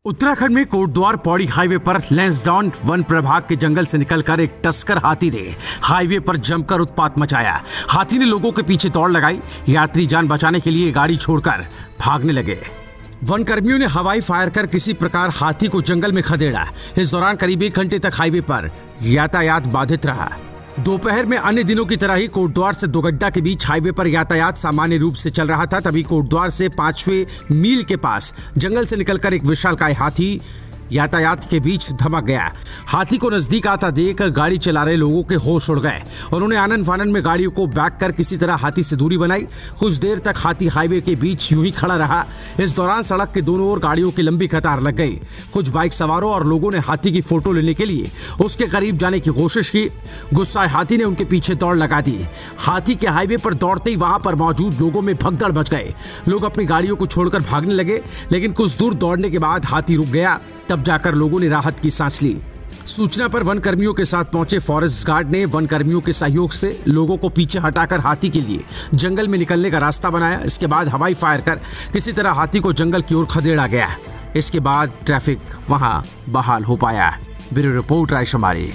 उत्तराखंड में कोटद्वार पौड़ी हाईवे पर लैंसडाउन वन प्रभाग के जंगल से निकलकर एक टस्कर हाथी ने हाईवे पर जमकर उत्पात मचाया। हाथी ने लोगों के पीछे दौड़ लगाई। यात्री जान बचाने के लिए गाड़ी छोड़कर भागने लगे। वन कर्मियों ने हवाई फायर कर किसी प्रकार हाथी को जंगल में खदेड़ा। इस दौरान करीब 1 घंटे तक हाईवे पर यातायात बाधित रहा। दोपहर में अन्य दिनों की तरह ही कोटद्वार से दोगड्डा के बीच हाईवे पर यातायात सामान्य रूप से चल रहा था। तभी कोटद्वार से 5वें मील के पास जंगल से निकलकर एक विशालकाय हाथी यातायात के बीच धमक गया। हाथी को नजदीक आता देख गाड़ी चला रहे लोगों के होश उड़ गए। उन्होंने आनन फानन में गाड़ियों को बैक कर किसी तरह हाथी से दूरी बनाई। कुछ देर तक हाथी हाईवे के बीच यूं ही खड़ा रहा। इस दौरान सड़क के दोनों ओर गाड़ियों की लंबी कतार लग गई। कुछ बाइक सवारों और लोगों ने हाथी की फोटो लेने के लिए उसके करीब जाने की कोशिश की। गुस्साए हाथी ने उनके पीछे दौड़ लगा दी। हाथी के हाईवे पर दौड़ते ही वहां पर मौजूद लोगों में भगदड़ मच गए। लोग अपनी गाड़ियों को छोड़कर भागने लगे, लेकिन कुछ दूर दौड़ने के बाद हाथी रुक गया। तब जाकर लोगों ने राहत की सांस ली। सूचना पर वन कर्मियों के साथ पहुंचे फॉरेस्ट गार्ड ने वन कर्मियों के सहयोग से लोगों को पीछे हटाकर हाथी के लिए जंगल में निकलने का रास्ता बनाया। इसके बाद हवाई फायर कर किसी तरह हाथी को जंगल की ओर खदेड़ा गया। इसके बाद ट्रैफिक वहां बहाल हो पाया। Bureau report रायशुमारी।